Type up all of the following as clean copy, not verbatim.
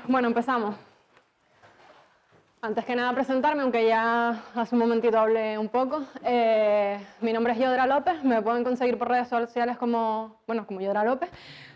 Bueno, empezamos. Antes que nada presentarme, aunque ya hace un momentito hablé un poco. Mi nombre es Yodra López, me pueden conseguir por redes sociales como Yodra López.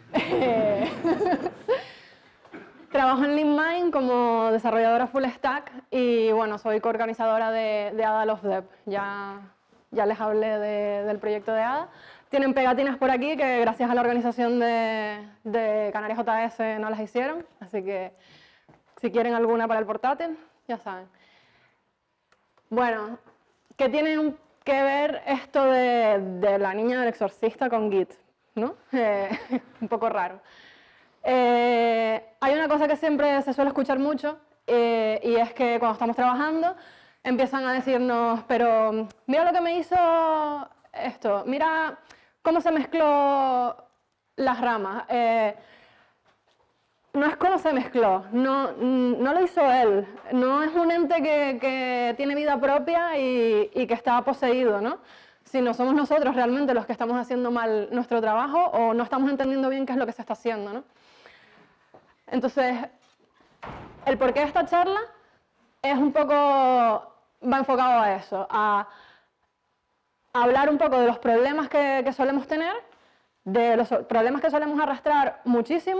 Trabajo en LeanMind como desarrolladora full stack y bueno, soy coorganizadora de Ada Love Dev. Ya les hablé del proyecto de Ada. Tienen pegatinas por aquí que gracias a la organización de Canarias JS no las hicieron, así que si quieren alguna para el portátil, ya saben. Bueno, ¿qué tiene que ver esto de la niña del exorcista con Git? ¿No? Un poco raro. Hay una cosa que siempre se suele escuchar mucho y es que cuando estamos trabajando empiezan a decirnos, pero mira lo que me hizo esto, mira cómo se mezcló las ramas. No es cómo se mezcló, no lo hizo él, no es un ente que tiene vida propia y que está poseído, ¿no? Sino somos nosotros realmente los que estamos haciendo mal nuestro trabajo o no estamos entendiendo bien qué es lo que se está haciendo, ¿no? Entonces, el porqué de esta charla es un poco, va enfocado a eso, a hablar un poco de los problemas que solemos tener, de los problemas que solemos arrastrar muchísimo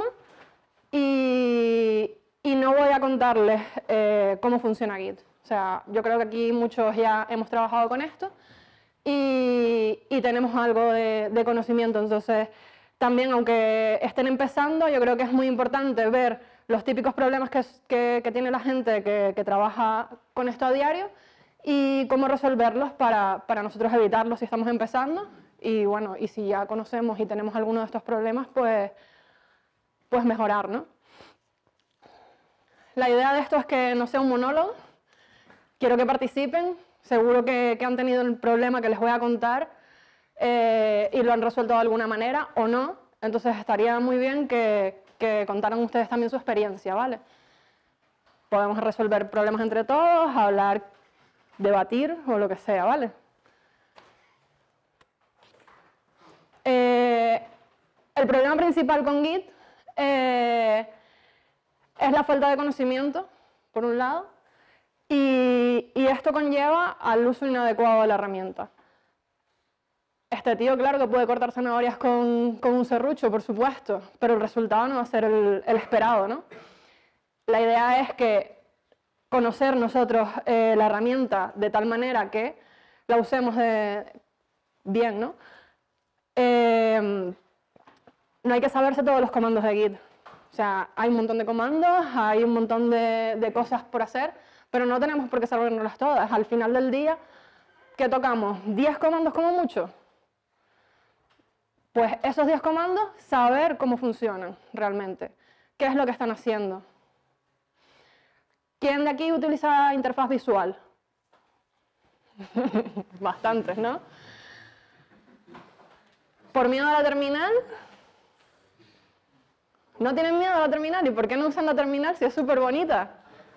y no voy a contarles cómo funciona Git. O sea, yo creo que aquí muchos ya hemos trabajado con esto y tenemos algo de conocimiento, entonces también, aunque estén empezando, yo creo que es muy importante ver los típicos problemas que tiene la gente que trabaja con esto a diario y cómo resolverlos para nosotros evitarlos si estamos empezando. Y bueno, y si ya conocemos y tenemos alguno de estos problemas, pues mejorar, ¿no? La idea de esto es que no sea un monólogo. Quiero que participen. Seguro que han tenido el problema que les voy a contar y lo han resuelto de alguna manera o no. Entonces estaría muy bien que contaran ustedes también su experiencia, ¿vale? Podemos resolver problemas entre todos, hablar, debatir o lo que sea, ¿vale? El problema principal con Git es la falta de conocimiento, por un lado, y esto conlleva al uso inadecuado de la herramienta. Este tío, claro que puede cortar zanahorias con un serrucho, por supuesto, pero el resultado no va a ser el esperado, ¿no? La idea es que conocer nosotros la herramienta de tal manera que la usemos bien, ¿no? No hay que saberse todos los comandos de Git. O sea, hay un montón de comandos, hay un montón de cosas por hacer, pero no tenemos por qué sabernoslas todas. Al final del día, ¿qué tocamos? ¿10 comandos como mucho? Pues esos 10 comandos, saber cómo funcionan realmente. ¿Qué es lo que están haciendo? ¿Quién de aquí utiliza interfaz visual? Bastantes, ¿no? ¿Por miedo a la terminal? ¿No tienen miedo a la terminal? ¿Y por qué no usan la terminal si es súper bonita?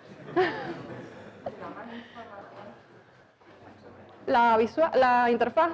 La interfaz.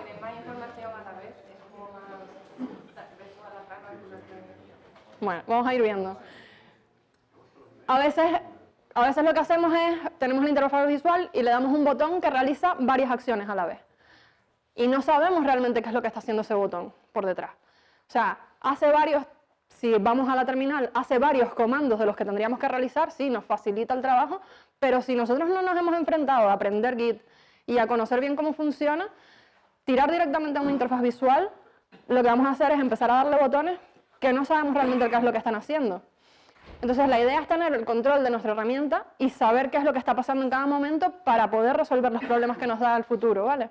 Bueno, vamos a ir viendo. A veces lo que hacemos es, tenemos la interfaz visual y le damos un botón que realiza varias acciones a la vez. Y no sabemos realmente qué es lo que está haciendo ese botón por detrás. O sea, si vamos a la terminal, hace varios comandos de los que tendríamos que realizar, sí, nos facilita el trabajo, pero si nosotros no nos hemos enfrentado a aprender Git y a conocer bien cómo funciona, tirar directamente a una interfaz visual, lo que vamos a hacer es empezar a darle botones que no sabemos realmente qué es lo que están haciendo. Entonces la idea es tener el control de nuestra herramienta y saber qué es lo que está pasando en cada momento para poder resolver los problemas que nos da el futuro, ¿vale?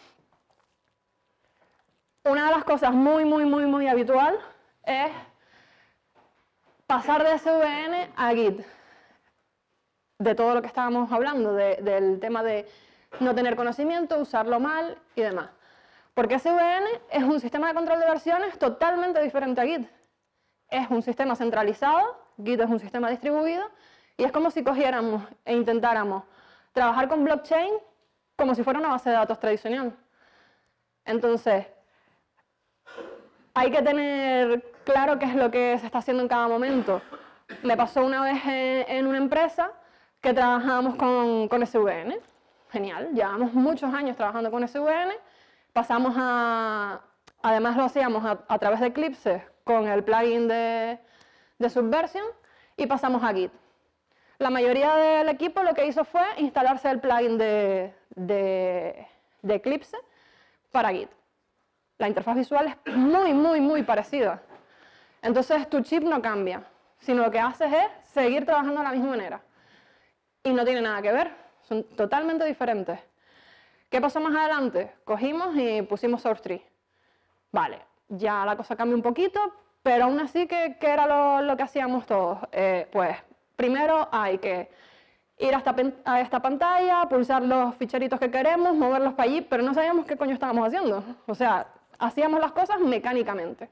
Una de las cosas muy habitual es pasar de SVN a Git. De todo lo que estábamos hablando, del tema de no tener conocimiento, usarlo mal y demás. Porque SVN es un sistema de control de versiones totalmente diferente a Git. Es un sistema centralizado, Git es un sistema distribuido, y es como si cogiéramos e intentáramos trabajar con blockchain como si fuera una base de datos tradicional. Entonces, hay que tener claro qué es lo que se está haciendo en cada momento, Me pasó una vez en una empresa que trabajábamos con SVN. Genial, llevamos muchos años trabajando con SVN. Pasamos además lo hacíamos a través de Eclipse con el plugin de Subversion y pasamos a Git. La mayoría del equipo lo que hizo fue instalarse el plugin de Eclipse para Git. La interfaz visual es muy, muy, muy parecida. Entonces tu chip no cambia, sino lo que haces es seguir trabajando de la misma manera. Y no tiene nada que ver, son totalmente diferentes. ¿Qué pasó más adelante? Cogimos y pusimos SourceTree. Vale, ya la cosa cambia un poquito, pero aún así, ¿qué era lo que hacíamos todos? Pues primero hay que ir a esta pantalla, pulsar los ficheritos que queremos, moverlos para allí, pero no sabíamos qué coño estábamos haciendo. O sea, hacíamos las cosas mecánicamente.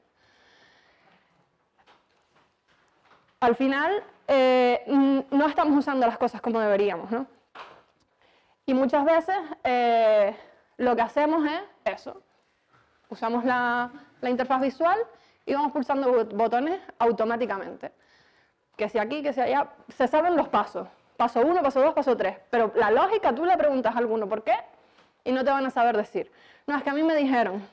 Al final, no estamos usando las cosas como deberíamos, ¿no? Y muchas veces lo que hacemos es eso. Usamos la interfaz visual y vamos pulsando botones automáticamente. Que si aquí, que si allá, se saben los pasos. Paso 1, paso 2, paso 3. Pero la lógica, tú le preguntas a alguno por qué y no te van a saber decir. No, es que a mí me dijeron,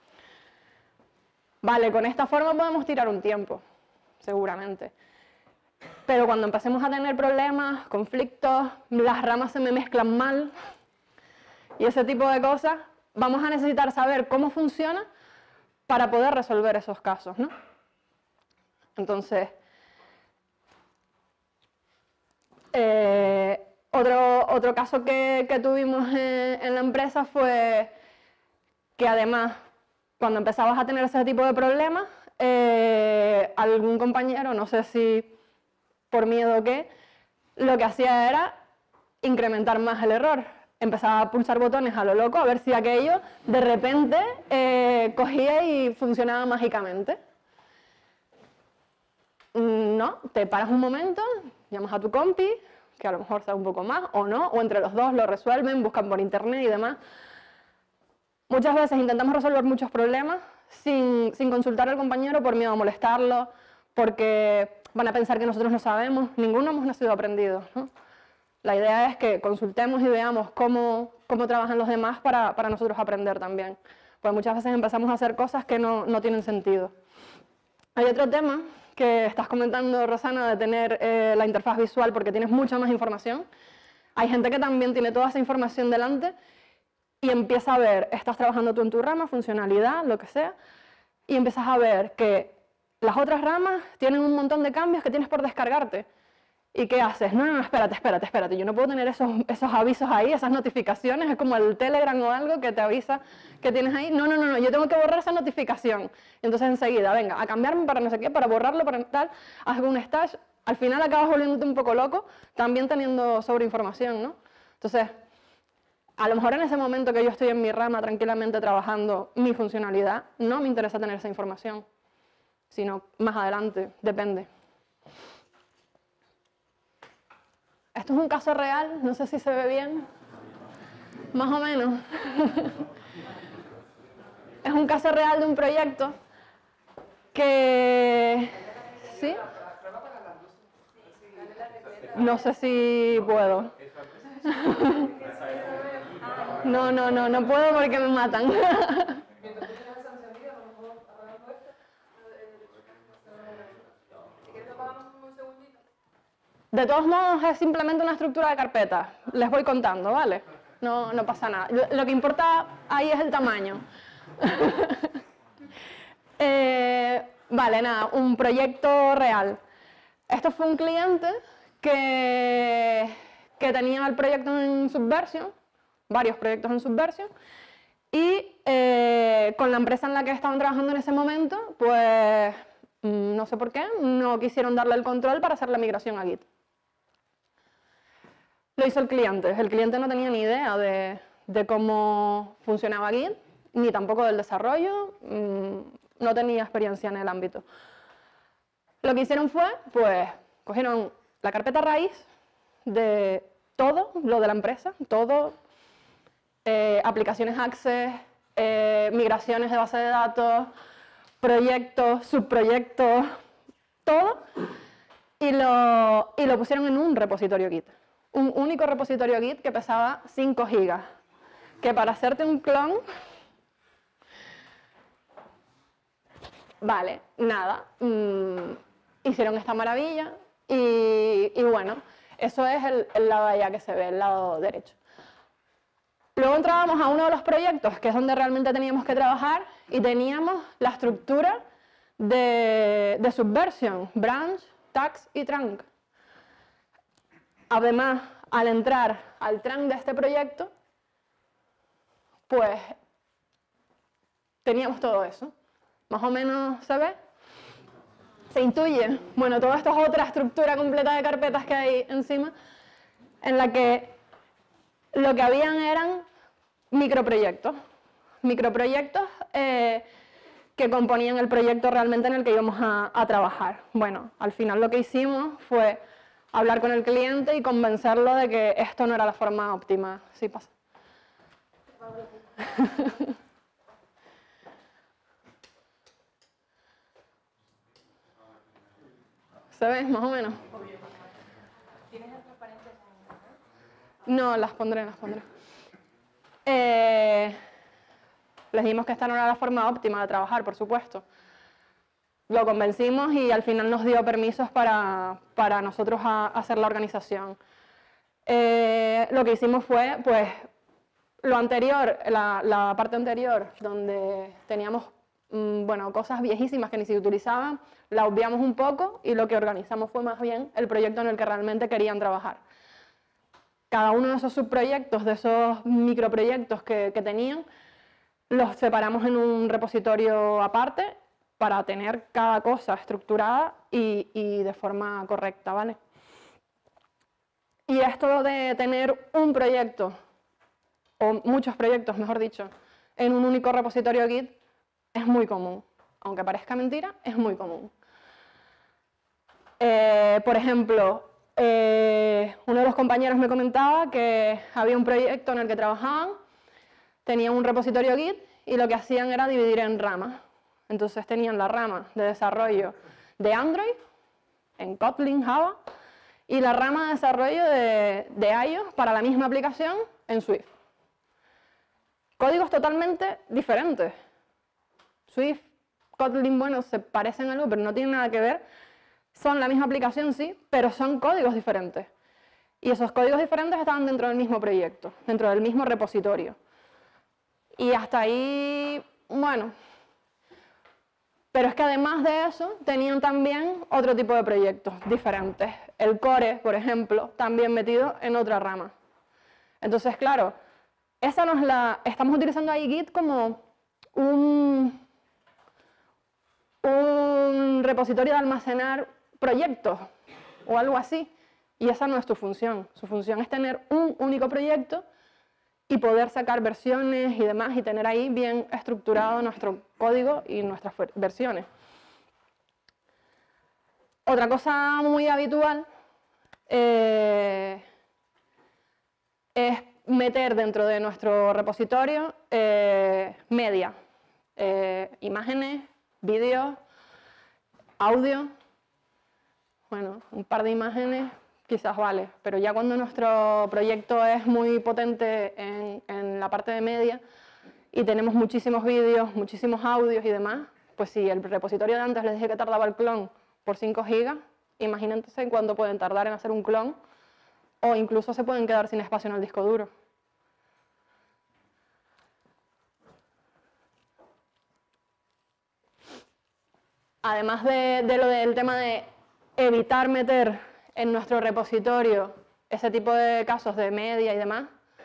vale, con esta forma podemos tirar un tiempo, seguramente. Pero cuando empecemos a tener problemas, conflictos, las ramas se me mezclan mal y ese tipo de cosas, vamos a necesitar saber cómo funciona para poder resolver esos casos, ¿no? Entonces, otro caso que tuvimos en la empresa fue que además, cuando empezabas a tener ese tipo de problemas, algún compañero, no sé si por miedo o qué, lo que hacía era incrementar más el error. Empezaba a pulsar botones a lo loco a ver si aquello de repente cogía y funcionaba mágicamente. No, te paras un momento, llamas a tu compi, que a lo mejor sabe un poco más, o no, o entre los dos lo resuelven, buscan por internet y demás. Muchas veces intentamos resolver muchos problemas sin consultar al compañero por miedo a molestarlo, porque van a pensar que nosotros no sabemos, ninguno hemos nacido aprendidos, ¿no? La idea es que consultemos y veamos cómo trabajan los demás para nosotros aprender también. Pues muchas veces empezamos a hacer cosas que no tienen sentido. Hay otro tema que estás comentando, Rosana, de tener la interfaz visual porque tienes mucha más información. Hay gente que también tiene toda esa información delante y empieza a ver, estás trabajando tú en tu rama, funcionalidad, lo que sea, y empiezas a ver que las otras ramas tienen un montón de cambios que tienes por descargarte. ¿Y qué haces? No, espérate, yo no puedo tener esos avisos ahí, esas notificaciones, es como el Telegram o algo que te avisa que tienes ahí. No, yo tengo que borrar esa notificación. Y entonces enseguida, venga, a cambiarme para no sé qué, para borrarlo, para tal, haz un stash. Al final acabas volviéndote un poco loco, también teniendo sobreinformación, ¿no? Entonces, a lo mejor en ese momento que yo estoy en mi rama tranquilamente trabajando mi funcionalidad, no me interesa tener esa información, sino más adelante, depende. Esto es un caso real, no sé si se ve bien, más o menos. Es un caso real de un proyecto que... ¿Sí? No sé si puedo. No puedo porque me matan. De todos modos, es simplemente una estructura de carpeta. Les voy contando, ¿vale? No pasa nada. Lo que importa ahí es el tamaño. Vale, nada, un proyecto real. Esto fue un cliente que tenía el proyecto en Subversion, varios proyectos en Subversion, y con la empresa en la que estaban trabajando en ese momento, pues no sé por qué, no quisieron darle el control para hacer la migración a Git. Lo hizo el cliente no tenía ni idea de cómo funcionaba Git, ni tampoco del desarrollo, no tenía experiencia en el ámbito. Lo que hicieron fue, pues, cogieron la carpeta raíz de todo lo de la empresa, todo, aplicaciones Access, migraciones de base de datos, proyectos, subproyectos, todo, y lo pusieron en un repositorio Git. Un único repositorio Git que pesaba 5 gigas. Que para hacerte un clon... Vale, nada. Hicieron esta maravilla y bueno, eso es el lado de allá que se ve, el lado derecho. Luego entrábamos a uno de los proyectos, que es donde realmente teníamos que trabajar, y teníamos la estructura de Subversion, branch, tags y trunk. Además, al entrar al trunk de este proyecto, pues teníamos todo eso. Más o menos se ve, se intuye. Bueno, todo esto es otra estructura completa de carpetas que hay encima, en la que lo que habían eran microproyectos. Microproyectos que componían el proyecto realmente en el que íbamos a trabajar. Bueno, al final lo que hicimos fue hablar con el cliente y convencerlo de que esto no era la forma óptima. Sí, pasa. ¿Se ve? Más o menos. ¿Tienes las transparentes? No, las pondré. Les dijimos que esta no era la forma óptima de trabajar, por supuesto. Lo convencimos y al final nos dio permisos para nosotros hacer la organización. Lo que hicimos fue, pues, lo anterior, la parte anterior, donde teníamos bueno, cosas viejísimas que ni se utilizaban, la obviamos un poco y lo que organizamos fue más bien el proyecto en el que realmente querían trabajar. Cada uno de esos subproyectos, de esos microproyectos que tenían, los separamos en un repositorio aparte para tener cada cosa estructurada y de forma correcta, ¿vale? Y esto de tener un proyecto, o muchos proyectos, mejor dicho, en un único repositorio Git, es muy común. Aunque parezca mentira, es muy común. Por ejemplo, uno de los compañeros me comentaba que había un proyecto en el que trabajaban, tenían un repositorio Git y lo que hacían era dividir en ramas. Entonces tenían la rama de desarrollo de Android, en Kotlin, Java, y la rama de desarrollo de iOS para la misma aplicación en Swift. Códigos totalmente diferentes. Swift, Kotlin, bueno, se parecen algo, pero no tienen nada que ver. Son la misma aplicación, sí, pero son códigos diferentes. Y esos códigos diferentes estaban dentro del mismo proyecto, dentro del mismo repositorio. Y hasta ahí, bueno. Pero es que además de eso, tenían también otro tipo de proyectos diferentes. El core, por ejemplo, también metido en otra rama. Entonces, claro, esa no es estamos utilizando ahí Git como un repositorio de almacenar proyectos o algo así, y esa no es tu función. Su función es tener un único proyecto y poder sacar versiones y demás y tener ahí bien estructurado nuestro código y nuestras versiones. Otra cosa muy habitual es meter dentro de nuestro repositorio media, imágenes, vídeos, audio. Bueno, un par de imágenes quizás vale, pero ya cuando nuestro proyecto es muy potente en la parte de media y tenemos muchísimos vídeos, muchísimos audios y demás, pues si el repositorio de antes les dije que tardaba el clon por 5 gigas, imagínense cuánto pueden tardar en hacer un clon, o incluso se pueden quedar sin espacio en el disco duro. Además de lo del tema de evitar meter en nuestro repositorio ese tipo de casos de media y demás,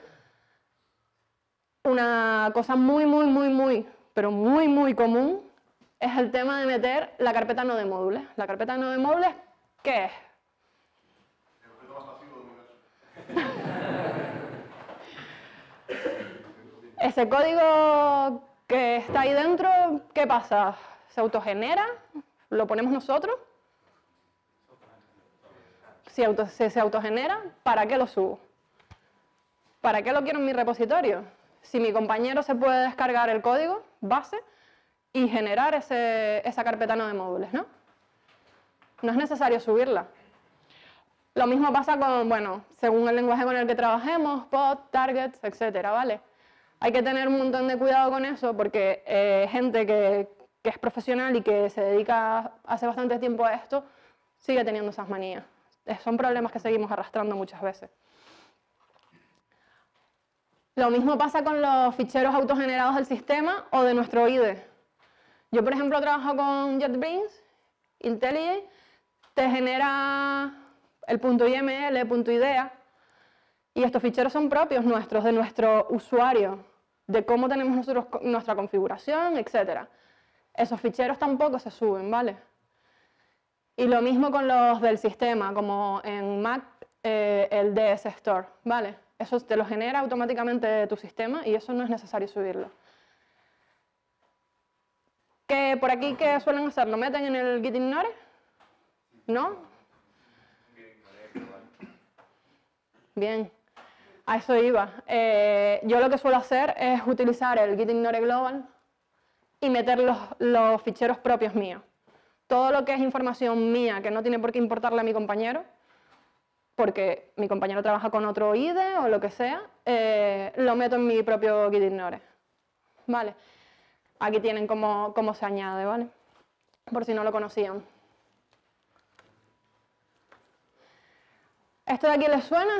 una cosa pero muy común es el tema de meter la carpeta no de módulos. ¿La carpeta no de módulos qué es? El objeto más masivo del universo. Ese código que está ahí dentro, ¿qué pasa? ¿Se autogenera? ¿Lo ponemos nosotros? Si se autogenera, ¿para qué lo subo? ¿Para qué lo quiero en mi repositorio? Si mi compañero se puede descargar el código base y generar esa carpeta no de módulos, ¿no? No es necesario subirla. Lo mismo pasa con, bueno, según el lenguaje con el que trabajemos, pod, targets, etcétera, ¿vale? Hay que tener un montón de cuidado con eso porque gente que es profesional y que se dedica hace bastante tiempo a esto, sigue teniendo esas manías. Son problemas que seguimos arrastrando muchas veces. Lo mismo pasa con los ficheros autogenerados del sistema o de nuestro IDE. Yo, por ejemplo, trabajo con JetBrains, IntelliJ, te genera el .iml, .idea, y estos ficheros son propios nuestros, de nuestro usuario, de cómo tenemos nosotros nuestra configuración, etc. Esos ficheros tampoco se suben, ¿vale? Y lo mismo con los del sistema, como en Mac, el DS Store, ¿vale? Eso te lo genera automáticamente tu sistema y eso no es necesario subirlo. ¿Que por aquí qué suelen hacer? ¿Lo meten en el git ignore? ¿No? Bien, a eso iba. Yo lo que suelo hacer es utilizar el git ignore global y meter los ficheros propios míos. Todo lo que es información mía que no tiene por qué importarle a mi compañero, porque mi compañero trabaja con otro IDE o lo que sea, lo meto en mi propio git ignore. ¿Vale? Aquí tienen cómo se añade, ¿vale? Por si no lo conocían. ¿Esto de aquí les suena?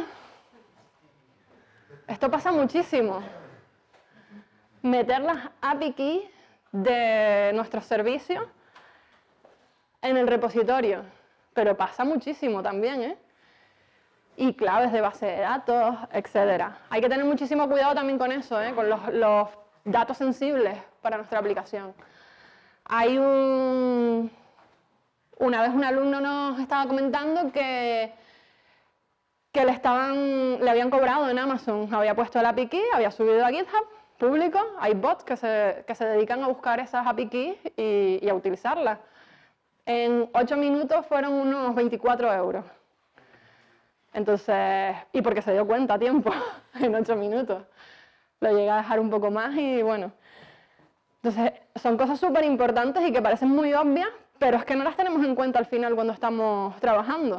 Esto pasa muchísimo. Meter las API keys de nuestros servicios en el repositorio. Pero pasa muchísimo también, ¿eh? Y claves de base de datos, etc. Hay que tener muchísimo cuidado también con eso, ¿eh? Con los datos sensibles para nuestra aplicación. Hay una vez un alumno nos estaba comentando que le habían cobrado en Amazon, había puesto el API key, había subido a GitHub público, hay bots que se dedican a buscar esas API keys y a utilizarlas. En 8 minutos fueron unos 24 euros. Entonces, y porque se dio cuenta a tiempo, en 8 minutos. Lo llegué a dejar un poco más y bueno. Entonces, son cosas súper importantes y que parecen muy obvias, pero es que no las tenemos en cuenta al final cuando estamos trabajando.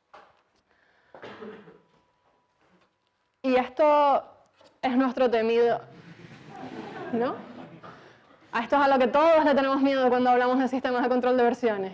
Y esto es nuestro temido, ¿no? A esto es a lo que todos le tenemos miedo cuando hablamos de sistemas de control de versiones.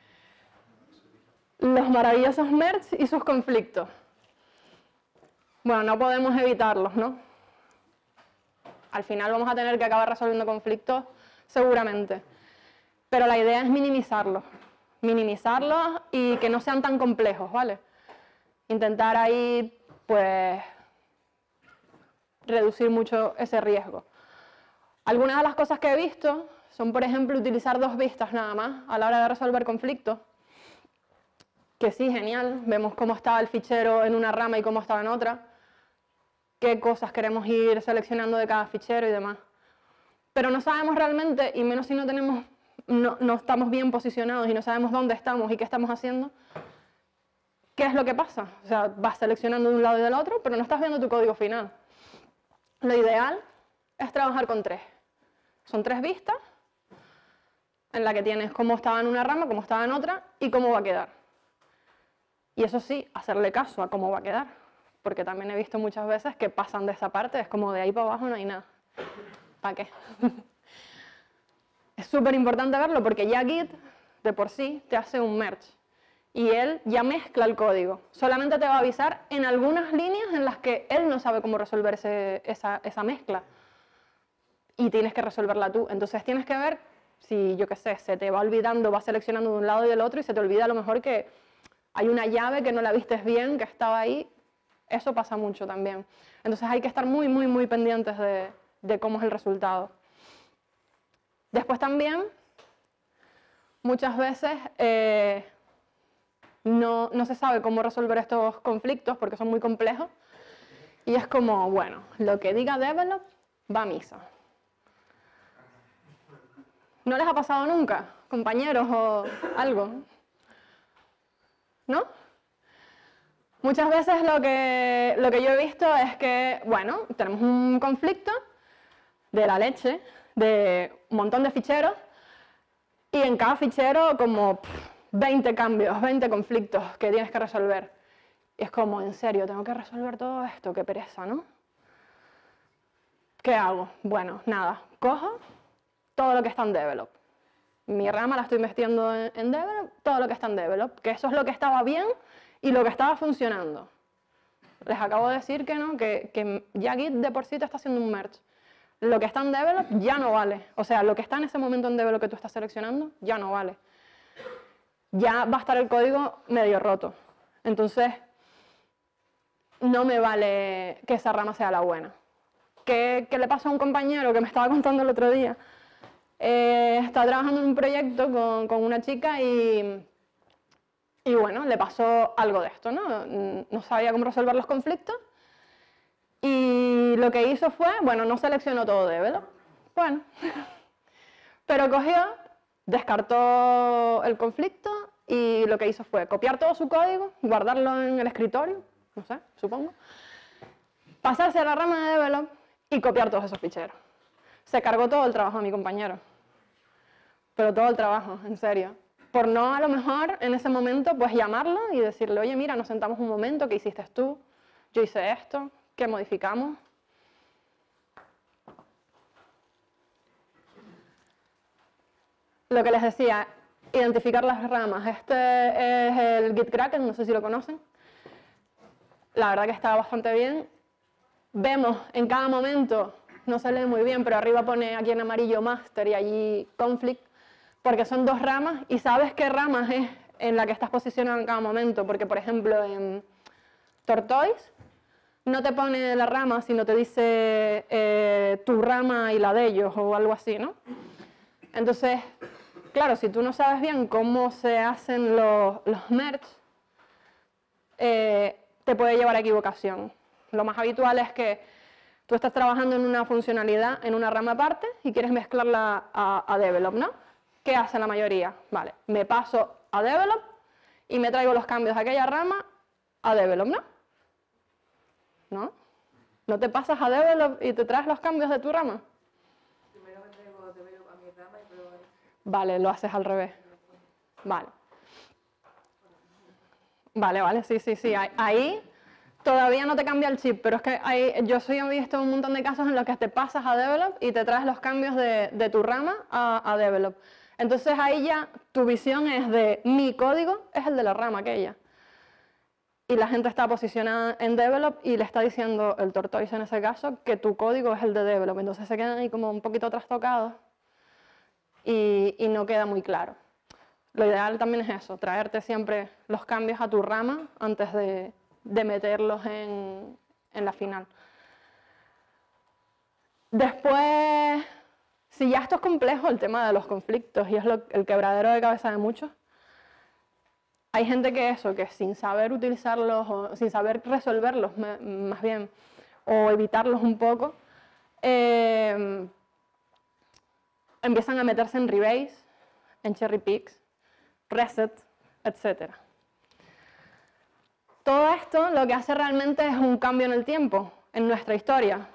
Los maravillosos merge y sus conflictos. Bueno, no podemos evitarlos, ¿no? Al final vamos a tener que acabar resolviendo conflictos, seguramente. Pero la idea es minimizarlos. Minimizarlos y que no sean tan complejos, ¿vale? Intentar ahí, pues, reducir mucho ese riesgo. Algunas de las cosas que he visto son, por ejemplo, utilizar 2 vistas nada más a la hora de resolver conflictos. Que sí, genial, vemos cómo estaba el fichero en una rama y cómo estaba en otra, qué cosas queremos ir seleccionando de cada fichero y demás. Pero no sabemos realmente, y menos si no estamos bien posicionados y no sabemos dónde estamos y qué estamos haciendo, qué es lo que pasa. O sea, vas seleccionando de un lado y del otro, pero no estás viendo tu código final. Lo ideal es trabajar con 3. Son 3 vistas en la que tienes cómo estaba en una rama, cómo estaba en otra y cómo va a quedar. Y eso sí, hacerle caso a cómo va a quedar, porque también he visto muchas veces que pasan de esa parte, es como de ahí para abajo no hay nada. ¿Para qué? Es súper importante verlo porque ya Git, de por sí, te hace un merge. Y él ya mezcla el código. Solamente te va a avisar en algunas líneas en las que él no sabe cómo resolver esa mezcla. Y tienes que resolverla tú. Entonces tienes que ver si, yo qué sé, se te va olvidando, vas seleccionando de un lado y del otro y se te olvida a lo mejor que hay una llave que no la vistes bien, que estaba ahí. Eso pasa mucho también. Entonces hay que estar muy, muy, muy pendientes de cómo es el resultado. Después también, muchas veces no se sabe cómo resolver estos conflictos porque son muy complejos. Y es como, bueno, lo que diga develop va a misa. ¿No les ha pasado nunca, compañeros o algo? ¿No? Muchas veces lo que yo he visto es que, bueno, tenemos un conflicto de la leche, de un montón de ficheros, y en cada fichero como 20 cambios, 20 conflictos que tienes que resolver. Y es como, en serio, tengo que resolver todo esto, qué pereza, ¿no? ¿Qué hago? Bueno, nada, cojo todo lo que está en develop. Mi rama la estoy metiendo en develop, todo lo que está en develop, que eso es lo que estaba bien y lo que estaba funcionando. Les acabo de decir que no, que ya Git de por sí te está haciendo un merge. Lo que está en develop ya no vale. O sea, lo que está en ese momento en develop que tú estás seleccionando ya no vale. Ya va a estar el código medio roto. Entonces, no me vale que esa rama sea la buena. ¿Qué le pasó a un compañero que me estaba contando el otro día? Estaba trabajando en un proyecto con una chica y bueno, le pasó algo de esto, ¿no? No sabía cómo resolver los conflictos y lo que hizo fue, bueno, no seleccionó todo develop, bueno, pero cogió, descartó el conflicto y lo que hizo fue copiar todo su código, guardarlo en el escritorio, no sé, supongo, pasarse a la rama de develop y copiar todos esos ficheros. Se cargó todo el trabajo de mi compañero, pero todo el trabajo, en serio. Por no, a lo mejor, en ese momento, pues llamarlo y decirle, oye, mira, nos sentamos un momento, ¿qué hiciste tú? Yo hice esto, ¿qué modificamos? Lo que les decía, identificar las ramas. Este es el Git Kraken, no sé si lo conocen. La verdad que está bastante bien. Vemos en cada momento, no se lee muy bien, pero arriba pone aquí en amarillo master y allí conflict, porque son dos ramas y sabes qué ramas es en la que estás posicionado en cada momento, porque por ejemplo en Tortoise no te pone la rama, sino te dice tu rama y la de ellos o algo así, ¿no? Entonces, claro, si tú no sabes bien cómo se hacen los merge, te puede llevar a equivocación. Lo más habitual es que tú estás trabajando en una funcionalidad, en una rama aparte, y quieres mezclarla a develop, ¿no? ¿Qué hace la mayoría? Vale, me paso a develop y me traigo los cambios de aquella rama a develop, ¿no? ¿No? ¿No te pasas a develop y te traes los cambios de tu rama? Primero me traigo develop a mi rama y luego... Vale, lo haces al revés. Vale. Vale, sí. Ahí todavía no te cambia el chip, pero es que yo he visto un montón de casos en los que te pasas a develop y te traes los cambios de tu rama a develop. Entonces ahí ya tu visión es de mi código es el de la rama aquella. Y la gente está posicionada en develop y le está diciendo el Tortoise en ese caso que tu código es el de develop. Entonces se quedan ahí como un poquito trastocados y no queda muy claro. Lo ideal también es eso, traerte siempre los cambios a tu rama antes de meterlos en la final. Después, si ya esto es complejo, el tema de los conflictos, y es el quebradero de cabeza de muchos, hay gente que sin saber utilizarlos, o sin saber resolverlos más bien, o evitarlos un poco, empiezan a meterse en rebase, en cherry picks, reset, etc. Todo esto lo que hace realmente es un cambio en el tiempo, en nuestra historia.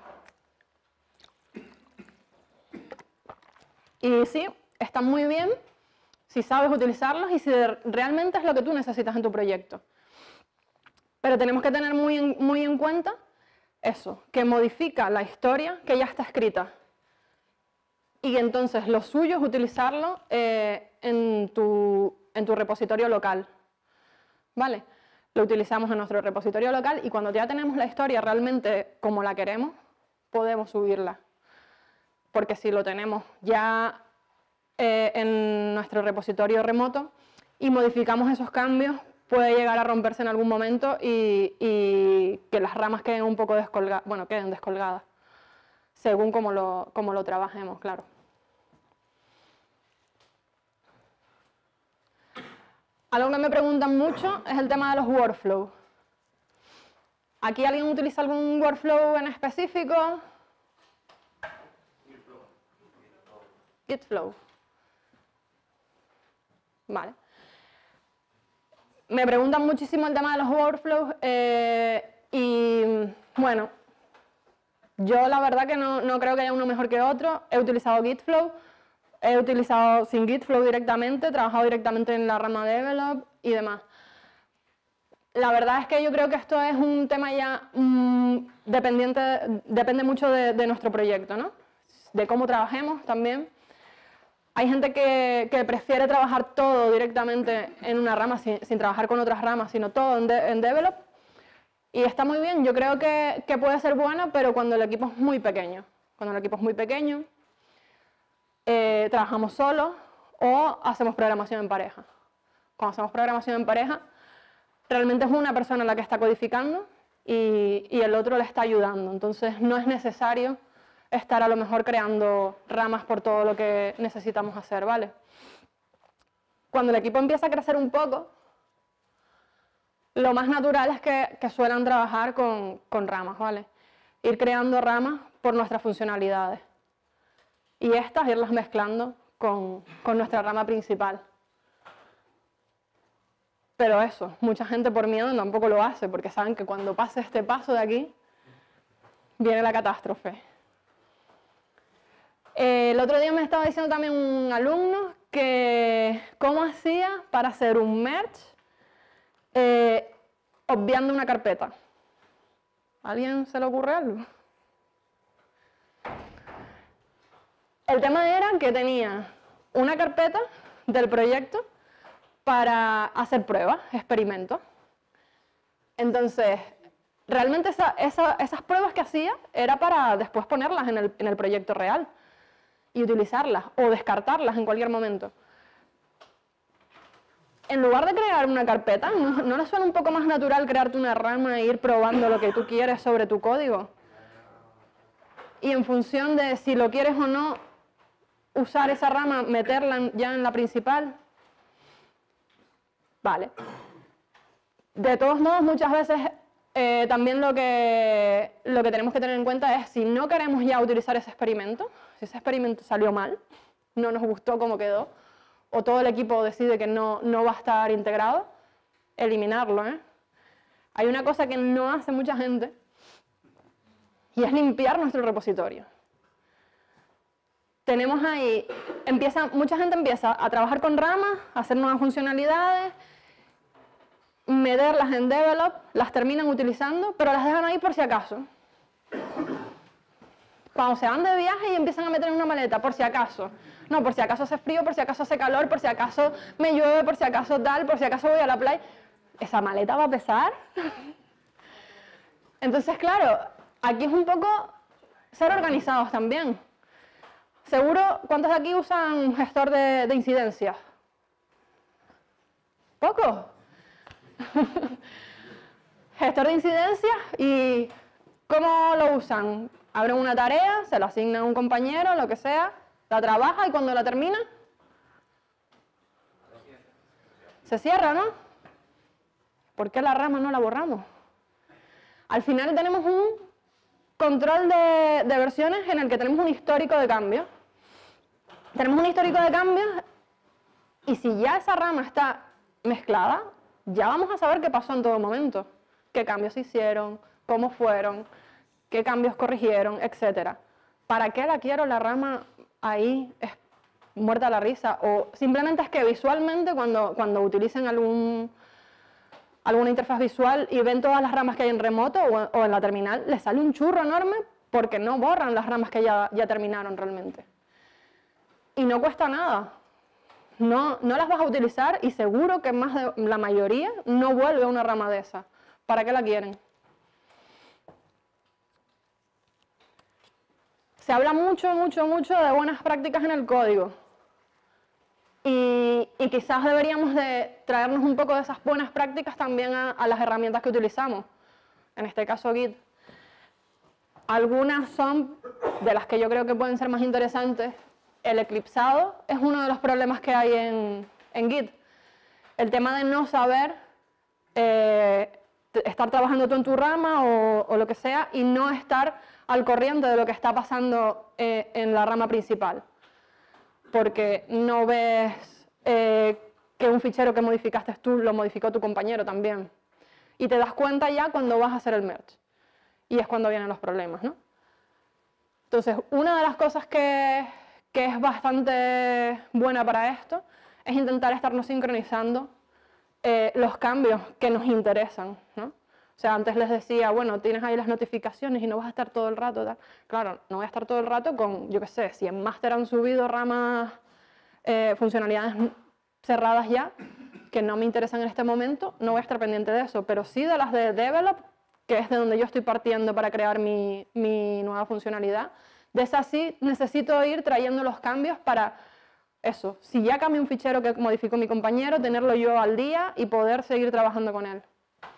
Y sí, está muy bien si sabes utilizarlos y si realmente es lo que tú necesitas en tu proyecto. Pero tenemos que tener muy en cuenta eso, que modifica la historia que ya está escrita. Y entonces lo suyo es utilizarlo en tu repositorio local. ¿Vale? Lo utilizamos en nuestro repositorio local y cuando ya tenemos la historia realmente como la queremos, podemos subirla. Porque si lo tenemos ya en nuestro repositorio remoto y modificamos esos cambios, puede llegar a romperse en algún momento y que las ramas queden un poco descolgadas, bueno, queden descolgadas, según cómo lo trabajemos, claro. Algo que me preguntan mucho es el tema de los workflows. ¿Aquí alguien utiliza algún workflow en específico? Gitflow. Vale. Me preguntan muchísimo el tema de los workflows y bueno, yo la verdad que no creo que haya uno mejor que otro. He utilizado Gitflow, he utilizado sin Gitflow directamente, he trabajado directamente en la rama de develop y demás. la verdad es que yo creo que esto es un tema ya depende mucho de nuestro proyecto, ¿no? De cómo trabajemos también. Hay gente que prefiere trabajar todo directamente en una rama sin trabajar con otras ramas, sino todo en Develop. Y está muy bien, yo creo que puede ser bueno, pero cuando el equipo es muy pequeño. Cuando el equipo es muy pequeño, trabajamos solos o hacemos programación en pareja. Cuando hacemos programación en pareja, realmente es una persona la que está codificando y el otro le está ayudando. Entonces no es necesario estar a lo mejor creando ramas por todo lo que necesitamos hacer, ¿vale? Cuando el equipo empieza a crecer un poco, lo más natural es que suelan trabajar con ramas, ¿vale? Ir creando ramas por nuestras funcionalidades y estas irlas mezclando con nuestra rama principal. Pero eso, mucha gente por miedo tampoco lo hace, porque saben que cuando pase este paso de aquí, viene la catástrofe. El otro día me estaba diciendo también un alumno que cómo hacía para hacer un merge obviando una carpeta. ¿A alguien se le ocurre algo? El tema era que tenía una carpeta del proyecto para hacer pruebas, experimentos. Entonces, realmente esas pruebas que hacía era para después ponerlas en el proyecto real y utilizarlas o descartarlas en cualquier momento. En lugar de crear una carpeta, ¿no le suena un poco más natural crearte una rama e ir probando lo que tú quieres sobre tu código? Y en función de si lo quieres o no, usar esa rama, meterla ya en la principal. Vale. De todos modos, muchas veces también lo que tenemos que tener en cuenta es si no queremos ya utilizar ese experimento, si ese experimento salió mal, no nos gustó cómo quedó, o todo el equipo decide que no va a estar integrado, eliminarlo, ¿eh? Hay una cosa que no hace mucha gente y es limpiar nuestro repositorio. Tenemos ahí, mucha gente empieza a trabajar con ramas, a hacer nuevas funcionalidades, meterlas en Develop, las terminan utilizando, pero las dejan ahí por si acaso. Cuando se van de viaje y empiezan a meter en una maleta, por si acaso. No, por si acaso hace frío, por si acaso hace calor, por si acaso me llueve, por si acaso tal, por si acaso voy a la playa. ¿Esa maleta va a pesar? Entonces, claro, aquí es un poco ser organizados también. Seguro, ¿cuántos de aquí usan un gestor de incidencias? ¿Poco? Gestor de incidencias, ¿y cómo lo usan? Abren una tarea, se la asignan a un compañero, lo que sea, la trabaja y cuando la termina, se cierra, ¿no? ¿Por qué la rama no la borramos? Al final tenemos un control de versiones en el que tenemos un histórico de cambios. Tenemos un histórico de cambios y si ya esa rama está mezclada, ya vamos a saber qué pasó en todo momento, qué cambios se hicieron, cómo fueron, qué cambios corrigieron, etc. ¿Para qué la quiero la rama ahí muerta a la risa? O simplemente es que visualmente cuando utilicen alguna interfaz visual y ven todas las ramas que hay en remoto o en la terminal, les sale un churro enorme porque no borran las ramas que ya terminaron realmente. Y no cuesta nada. No las vas a utilizar y seguro que más de la mayoría no vuelve a una rama de esa. ¿Para qué la quieren? Se habla mucho de buenas prácticas en el código. Y quizás deberíamos de traernos un poco de esas buenas prácticas también a las herramientas que utilizamos. En este caso Git. Algunas son de las que yo creo que pueden ser más interesantes. El eclipsado es uno de los problemas que hay en Git. El tema de no saber estar trabajando tú en tu rama o lo que sea y no estar al corriente de lo que está pasando en la rama principal. Porque no ves que un fichero que modificaste tú lo modificó tu compañero también. Y te das cuenta ya cuando vas a hacer el merge. Y es cuando vienen los problemas, ¿no? Entonces, una de las cosas que es bastante buena para esto es intentar estarnos sincronizando los cambios que nos interesan, ¿no? O sea, antes les decía, bueno, tienes ahí las notificaciones y no vas a estar todo el rato, tal. Claro, no voy a estar todo el rato con, yo qué sé, si en máster han subido ramas, funcionalidades cerradas ya, que no me interesan en este momento, no voy a estar pendiente de eso, pero sí de las de develop, que es de donde yo estoy partiendo para crear mi nueva funcionalidad. De esas sí necesito ir trayendo los cambios para eso. Si ya cambia un fichero que modificó mi compañero, tenerlo yo al día y poder seguir trabajando con él.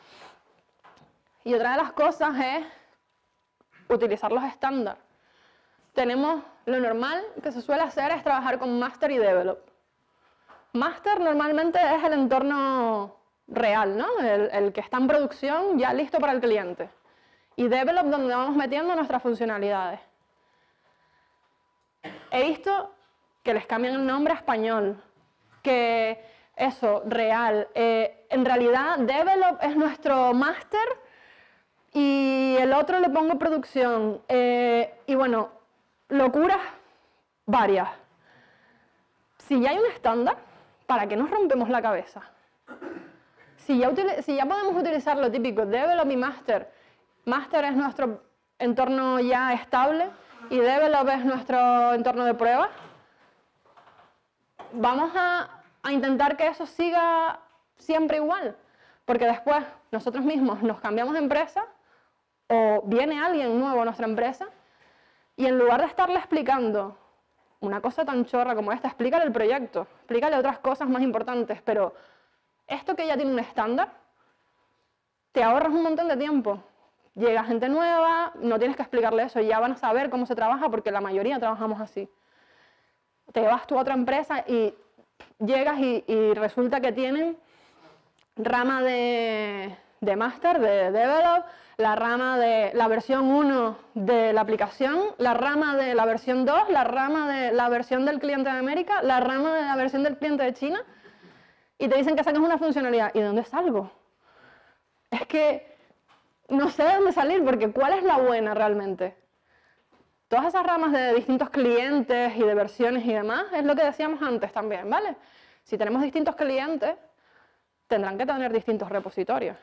Y otra de las cosas es utilizar los estándares. Tenemos lo normal que se suele hacer es trabajar con master y develop. Master normalmente es el entorno real, ¿no? El que está en producción ya listo para el cliente. Y develop donde vamos metiendo nuestras funcionalidades. He visto que les cambian el nombre a español, que eso, real. En realidad develop es nuestro master y el otro le pongo producción. Y bueno, locuras varias. Si ya hay un estándar, ¿para qué nos rompemos la cabeza? Si ya podemos utilizar lo típico, develop y master. Master es nuestro entorno ya estable y develop es nuestro entorno de prueba. Vamos a intentar que eso siga siempre igual, porque después nosotros mismos nos cambiamos de empresa o viene alguien nuevo a nuestra empresa y en lugar de estarle explicando una cosa tan chorra como esta, explícale el proyecto, explícale otras cosas más importantes, pero esto que ya tiene un estándar, te ahorras un montón de tiempo. Llega gente nueva, no tienes que explicarle eso, ya van a saber cómo se trabaja porque la mayoría trabajamos así. Te vas tú a otra empresa y llegas y resulta que tienen rama de master, de develop, la rama de la versión 1 de la aplicación, la rama de la versión 2, la rama de la versión del cliente de América, la rama de la versión del cliente de China, y te dicen que saques una funcionalidad. ¿Y de dónde salgo? Es que no sé de dónde salir, porque ¿cuál es la buena realmente? Todas esas ramas de distintos clientes y de versiones y demás, es lo que decíamos antes también, ¿vale? Si tenemos distintos clientes, tendrán que tener distintos repositorios.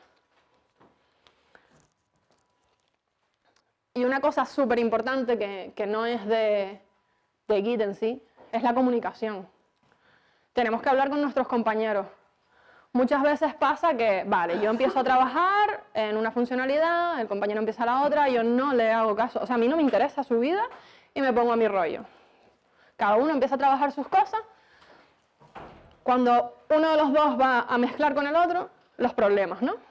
Y una cosa súper importante que no es de Git en sí, es la comunicación. Tenemos que hablar con nuestros compañeros. Muchas veces pasa que, vale, yo empiezo a trabajar en una funcionalidad, el compañero empieza la otra, yo no le hago caso. O sea, a mí no me interesa su vida y me pongo a mi rollo. Cada uno empieza a trabajar sus cosas. Cuando uno de los dos va a mezclar con el otro, los problemas, ¿no?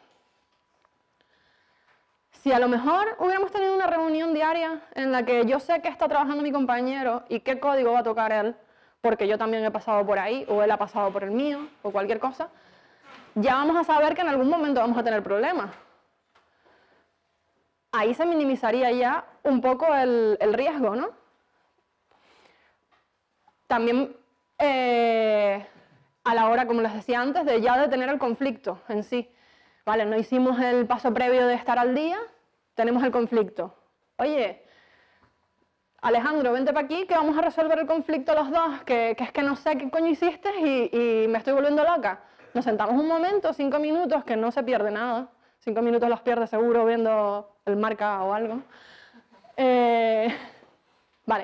Si a lo mejor hubiéramos tenido una reunión diaria en la que yo sé qué está trabajando mi compañero y qué código va a tocar él, porque yo también he pasado por ahí, o él ha pasado por el mío, o cualquier cosa, ya vamos a saber que en algún momento vamos a tener problemas. Ahí se minimizaría ya un poco el riesgo, ¿no? También a la hora, como les decía antes, de ya detener el conflicto en sí. Vale, no hicimos el paso previo de estar al día, tenemos el conflicto. Oye, Alejandro, vente para aquí que vamos a resolver el conflicto los dos, que es que no sé qué coño hiciste y me estoy volviendo loca. Nos sentamos un momento, 5 minutos, que no se pierde nada. 5 minutos los pierde seguro viendo el marca o algo. Vale.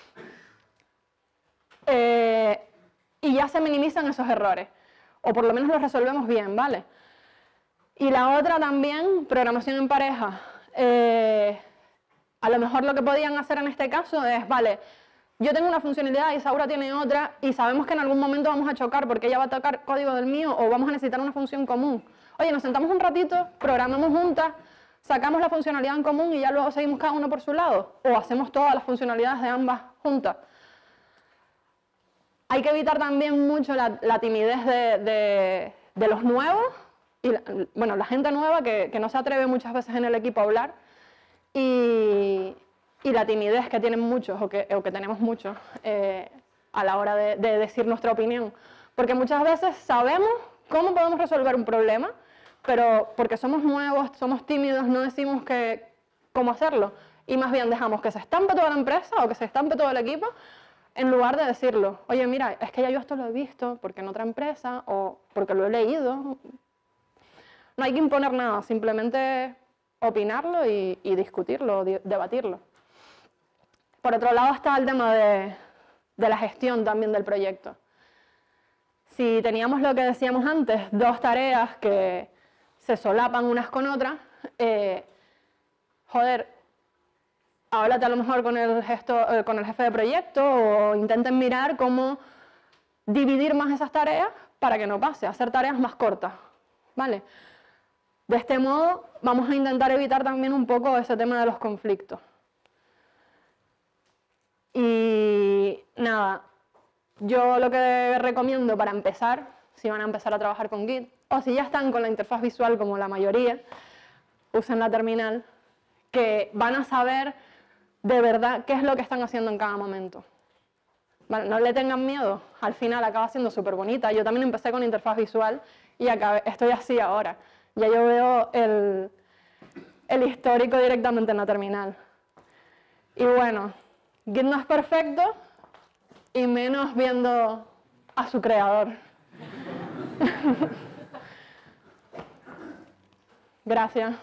Y ya se minimizan esos errores. O por lo menos los resolvemos bien, ¿vale? Y la otra también, programación en pareja. A lo mejor lo que podían hacer en este caso es, vale, yo tengo una funcionalidad y Saura tiene otra y sabemos que en algún momento vamos a chocar porque ella va a tocar código del mío o vamos a necesitar una función común. Oye, nos sentamos un ratito, programamos juntas, sacamos la funcionalidad en común y ya luego seguimos cada uno por su lado. O hacemos todas las funcionalidades de ambas juntas. Hay que evitar también mucho la timidez de los nuevos y bueno, la gente nueva que no se atreve muchas veces en el equipo a hablar y la timidez que tienen muchos o que tenemos muchos a la hora de decir nuestra opinión. Porque muchas veces sabemos cómo podemos resolver un problema, pero porque somos nuevos, somos tímidos, no decimos cómo hacerlo. Y más bien dejamos que se estampe toda la empresa o que se estampe todo el equipo en lugar de decirlo, oye, mira, es que ya yo esto lo he visto, porque en otra empresa, o porque lo he leído. No hay que imponer nada, simplemente opinarlo y discutirlo, debatirlo. Por otro lado está el tema de la gestión también del proyecto. Si teníamos lo que decíamos antes, dos tareas que se solapan unas con otras, joder, háblate a lo mejor con el jefe de proyecto o intenten mirar cómo dividir más esas tareas para que no pase, hacer tareas más cortas, ¿vale? De este modo vamos a intentar evitar también un poco ese tema de los conflictos. Y nada, yo lo que recomiendo para empezar, si van a empezar a trabajar con Git, o si ya están con la interfaz visual como la mayoría, usen la terminal, que van a saber de verdad qué es lo que están haciendo en cada momento. Vale, no le tengan miedo, al final acaba siendo súper bonita. Yo también empecé con interfaz visual y estoy así ahora. Ya yo veo el histórico directamente en la terminal. Y bueno, Git no es perfecto, y menos viendo a su creador. Gracias.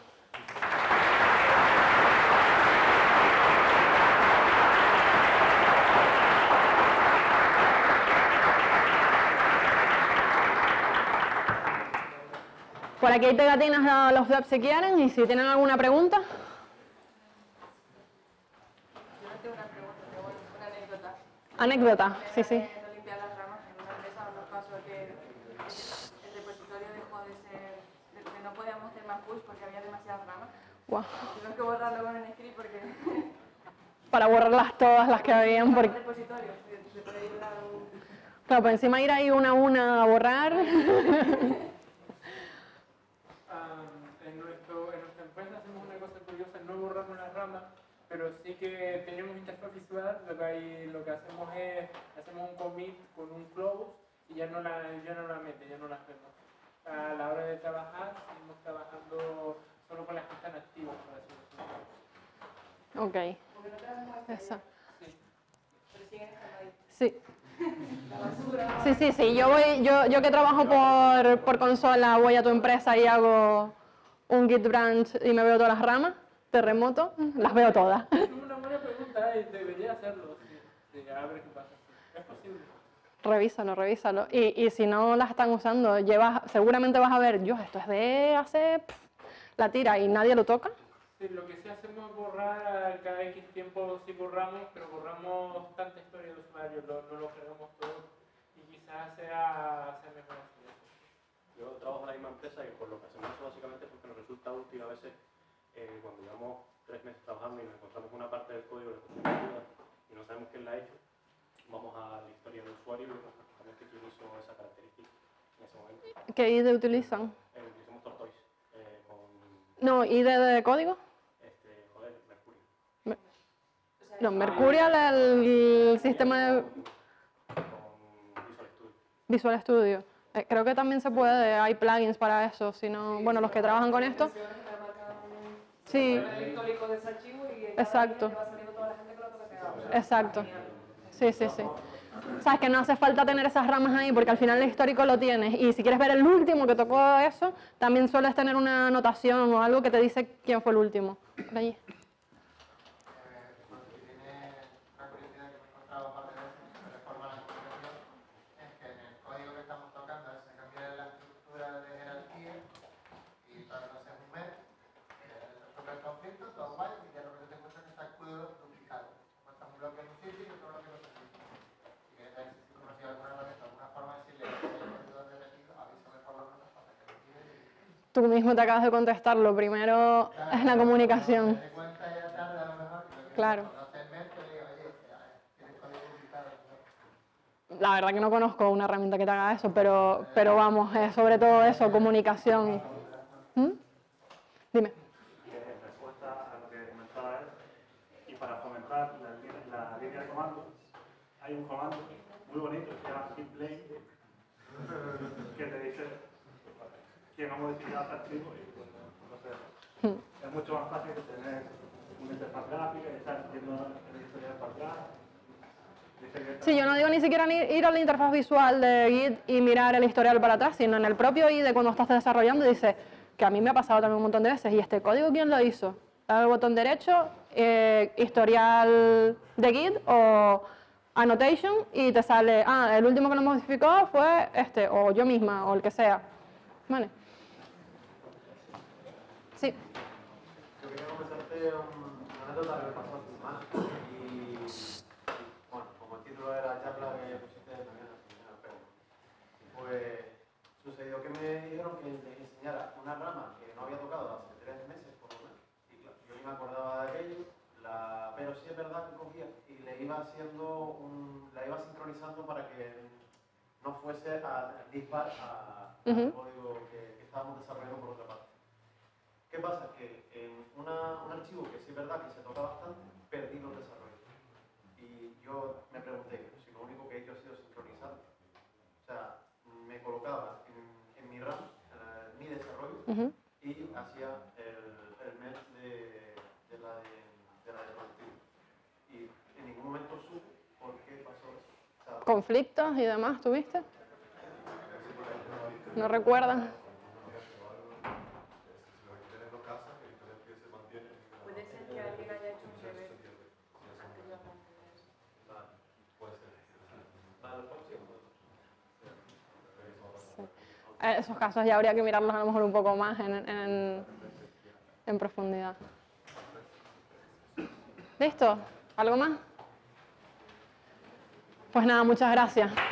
Por aquí hay pegatinas a los webs si quieren, y si tienen alguna pregunta. Yo no tengo una pregunta, tengo una anécdota. Anécdota, sí, sí. No limpiar las ramas en una empresa, nos pasó que el repositorio dejó de ser, que no podíamos hacer más push porque había demasiadas ramas. Wow. Tuvimos que borrarlo con un script porque Para borrarlas todas las que habían. el Porque, repositorio se puede ir a un... claro, por encima ir ahí una a una a borrar. En nuestra empresa hacemos una cosa curiosa, no borramos las ramas, pero sí que tenemos interfaz visual. Lo que hacemos es, hacemos un commit con un close y ya no la mete, ya no las vemos. A la hora de trabajar, seguimos trabajando solo con las que están activas, por así decirlo. Ok. Porque no te das muestra, Esa. pero siguen estando ahí. Sí. La basura... Sí. Yo que trabajo por consola, voy a tu empresa y hago un Git branch y me veo todas las ramas, terremoto, las veo todas. Es una buena pregunta y debería hacerlo. Sí, a ver qué pasa. Es posible. Revísalo. Y si no las están usando, seguramente vas a ver, esto es de hace la tira y nadie lo toca. Sí, lo que sí hacemos es borrar cada X tiempo, sí borramos, pero borramos tanta historia de usuario, no lo cargamos todo y quizás sea mejor así. Yo trabajo en la misma empresa y por lo que hacemos eso básicamente es porque nos resulta útil a veces cuando llevamos 3 meses trabajando y nos encontramos una parte del código de ayuda y no sabemos quién la ha hecho, vamos a la historia del usuario y nos fijamos que quién hizo esa característica en ese momento. ¿Qué IDE utilizan? Utilizamos Tortoise con No, ¿IDE de código? Mercurio. No, Mercurial, el sistema de Con Visual Visual Studio. Studio. Creo que también se puede, hay plugins para eso, si no, bueno, los que trabajan con esto. Sí, El histórico de ese archivo y exacto. va saliendo toda la gente que lo toca pegar. Exacto. Sí. Sabes que no hace falta tener esas ramas ahí porque al final el histórico lo tienes y si quieres ver el último que tocó eso, también sueles tener una anotación o algo que te dice quién fue el último. Por allí. Tú mismo te acabas de contestar, lo primero es la comunicación. Claro. La verdad que no conozco una herramienta que te haga eso, pero vamos, es sobre todo eso, comunicación. ¿Mm? Dime. En respuesta a lo que comentaba él, y para fomentar la línea de comando, hay un comando muy bonito que se llama gitplane, que te dice quién ha modificado este archivo y entonces es mucho más fácil que tener una interfaz gráfica y estar viendo la historia para atrás. Sí, yo no digo ni siquiera ir a la interfaz visual de Git y mirar el historial para atrás, sino en el propio IDE cuando estás desarrollando dices que a mí me ha pasado también un montón de veces. ¿Y este código quién lo hizo? Dale al botón derecho, historial de Git o annotation y te sale, el último que lo modificó fue este, o yo misma, o el que sea. Vale. Sí. Yo quería comentarte una anécdota que me pasó hace semanas. Y bueno, como el título de la charla que pusiste también la señora Pérez, pues sucedió que me dijeron que les enseñara una rama que no había tocado hace 3 meses por lo menos. Y claro, yo ni me acordaba de aquello, pero sí es verdad que cogía y le iba haciendo la iba sincronizando para que no fuese a dispar al código que estábamos desarrollando por otra parte. ¿Qué pasa? Que en un archivo que sí es verdad que se toca bastante, perdí los desarrollos. Y yo me pregunté si lo único que he hecho ha sido sincronizar. O sea, me colocaba en mi RAM mi desarrollo y hacía el merge de la de productivo. Y en ningún momento supe por qué pasó eso. O sea, ¿Conflictos y demás tuviste? ¿No recuerdan? Puede ser que alguien haya hecho un bebé. Esos casos ya habría que mirarlos a lo mejor un poco más en profundidad. ¿Listo? ¿Algo más? Pues nada, muchas gracias.